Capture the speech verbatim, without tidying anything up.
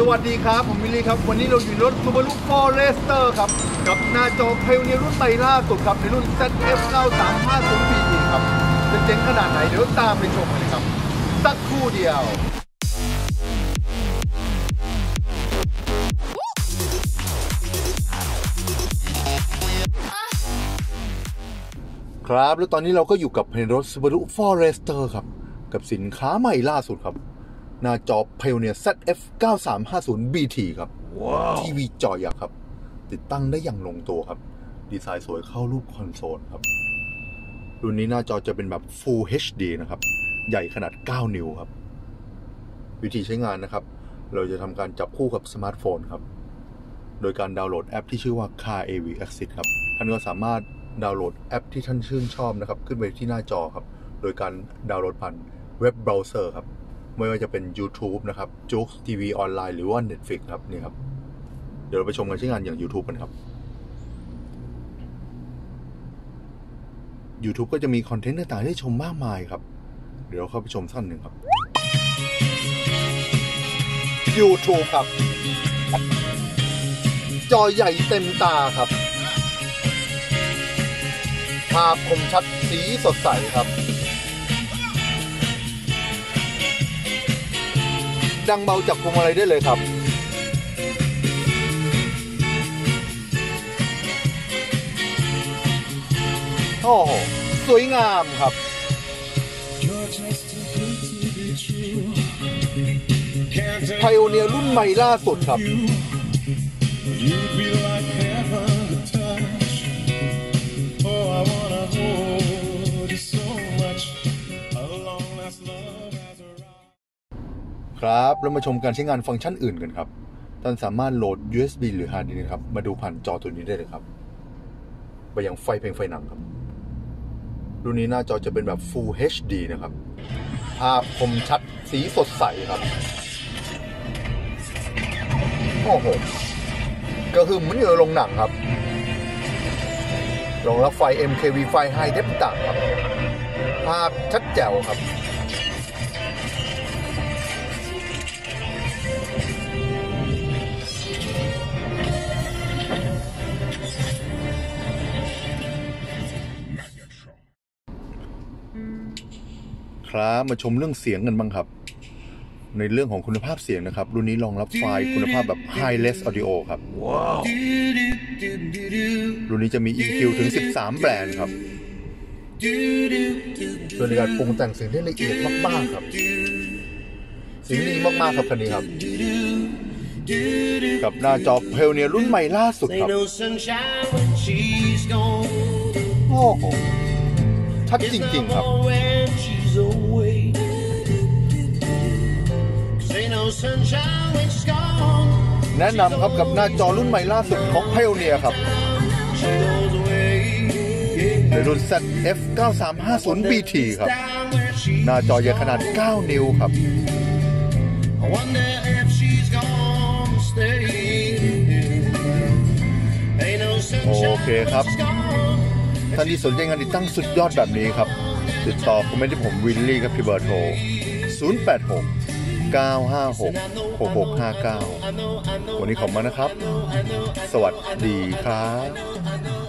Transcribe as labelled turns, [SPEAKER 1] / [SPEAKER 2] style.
[SPEAKER 1] สวัสดีครับผมวิลลี่ครับวันนี้เราอยู่รถ Subaru Forester ครับกับหน้าจอ Pioneer รุ่นใหม่ล่าสุดครับในรุ่น แซด เอฟ เก้าสามห้าศูนย์ บี ที ครับจะเจ๋งขนาดไหนเดี๋ยวตามไปชมกันเลยครับสักครู่เดียวครับแล้วตอนนี้เราก็อยู่กับรถ Subaru Forester ครับกับสินค้าใหม่ล่าสุดครับหน้าจอ Pioneer แซด เอฟ เก้าสามห้าศูนย์ บี ที ครับ wow. ทีวีจอยักษ์ครับติดตั้งได้อย่างลงตัวครับดีไซน์สวยเข้ารูปคอนโซลครับรุ่นนี้หน้าจอจะเป็นแบบ Full เอช ดี นะครับใหญ่ขนาดเก้านิ้วครับวิธีใช้งานนะครับเราจะทำการจับคู่กับสมาร์ทโฟนครับโดยการดาวน์โหลดแอปที่ชื่อว่า Car เอ วี Assist ครับท่านก็สามารถดาวน์โหลดแอปที่ท่านชื่นชอบนะครับขึ้นไปที่หน้าจอครับโดยการดาวน์โหลดผ่านเว็บเบราว์เซอร์ครับไม่ว่าจะเป็น YouTube นะครับ Joox ที วี ออนไลน์หรือว่า Netflix ครับนี่ครับเดี๋ยวเราไปชมกันใช้งานอย่าง YouTube กันครับ YouTube ก็จะมีคอนเทนต์ต่างๆให้ชมมากมายครับเดี๋ยวเราเข้าไปชมสั้นหนึ่งครับ YouTube ครับจอใหญ่เต็มตาครับภาพคมชัดสีสดใสครับดังเบาจากพวงมาลัยได้เลยครับโอ้โหสวยงามครับไพโอเนียร์รุ่นใหม่ล่าสุดครับครับเรามาชมการใช้งานฟังก์ชันอื่นกันครับท่านสามารถโหลด ยู เอส บี หรือ ฮาร์ด ดิสก์ นะครับมาดูผ่านจอตัวนี้ได้เลยครับไปยังไฟเพลงไฟหนังครับรุ่นนี้หน้าจอจะเป็นแบบ Full เอช ดี นะครับภาพคมชัดสีสดใสครับโอ้โหก็คือเหมือนอยู่ในโรงหนังครับรองรับไฟ เอ็ม เค วี ไฟ High Def ต่างครับภาพชัดแจ๋วครับครับมาชมเรื่องเสียงกันบ้างครับในเรื่องของคุณภาพเสียงนะครับรุ่นนี้รองรับไฟล์คุณภาพแบบ Hi-res Audio ครับว้าวรุ่นนี้จะมี อี คิว ถึงสิบสามแบรนด์ครับโดยในการปรุงแต่งเสียงได้ละเอียดมากๆครับเสียงดีมากๆครับคันนี้ครับกับหน้าจอ Pioneer รุ่นใหม่ล่าสุดครับโอ้โหชัดจริงๆครับแนะนำครับกับหน้าจอรุ่นใหม่ล่าสุดของ Pioneer ครับในรุ่น แซด เอฟ เก้าสามห้าศูนย์ บี ที ครับหน้าจอใหญ่ขนาดเก้านิ้วครับโอเคครับท่านที่สนใจงานติดตั้งสุดยอดแบบนี้ครับติดต่อคอมเมนต์ที่ผมวิลลี่ครับที่เบอร์โทรศูนย์ แปด หก เก้า ห้า หก หก หก ห้า เก้าวันนี้ขอบคุณนะครับสวัสดีครับ